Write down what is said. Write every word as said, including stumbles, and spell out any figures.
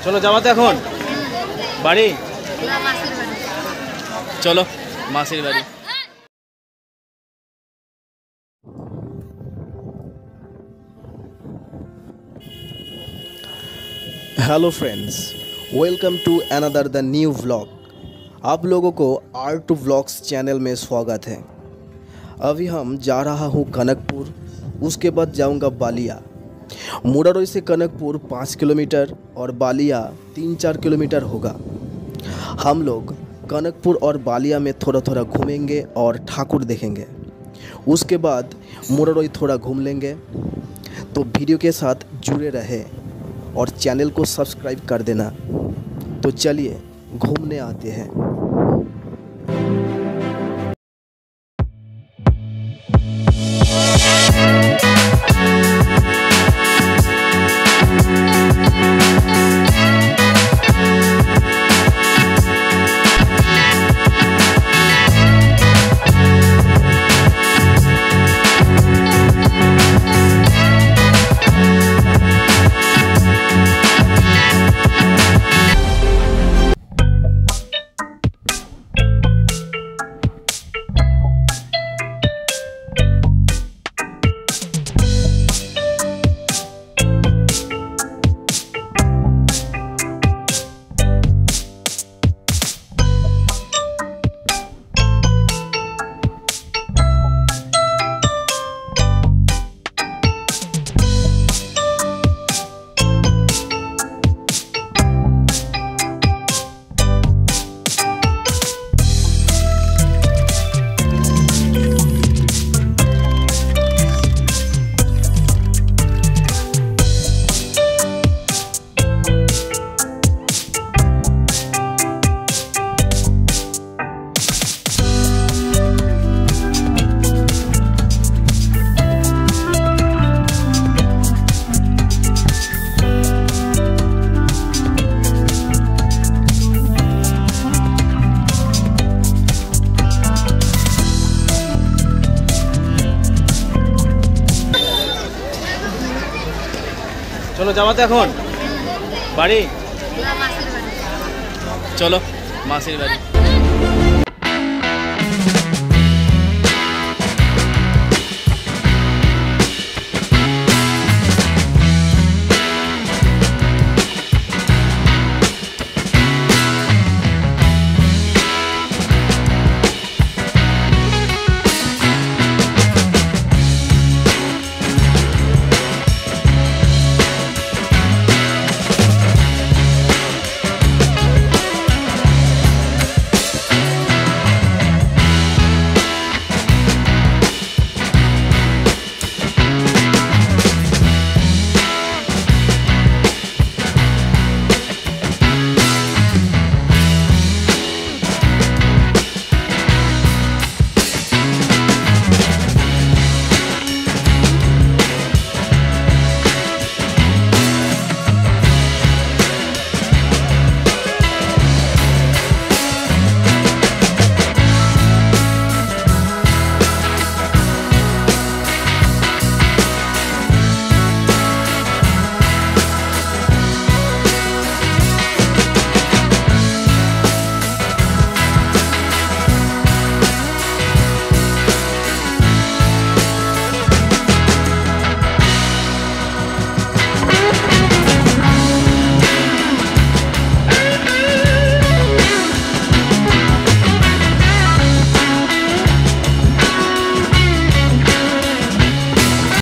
চলো যাবা তো এখন বাড়ি, চলো মাসির বাড়ি। Hello friends, welcome to another the new vlog. आप लोगों को आर टू व्लॉग्स चैनल में स्वागत है। अभी हम जा रहा हूँ कनकपुर, उसके बाद जाऊँगा बालिया। मुरारोई से कनकपुर पाँच किलोमीटर और बालिया तीन चार किलोमीटर होगा। हम लोग कनकपुर और बालिया में थोड़ा थोड़ा घूमेंगे और ठाकुर देखेंगे। उसके बाद मुरारोई थोड़ा घूम लेंगे। तो वीडियो के साथ जुड़े रहे और चैनल को सब्सक्राइब कर देना। तो चलिए घूमने आते हैं। চলো যাবা তো এখন বাড়ি, চলো মাসির বাড়ি।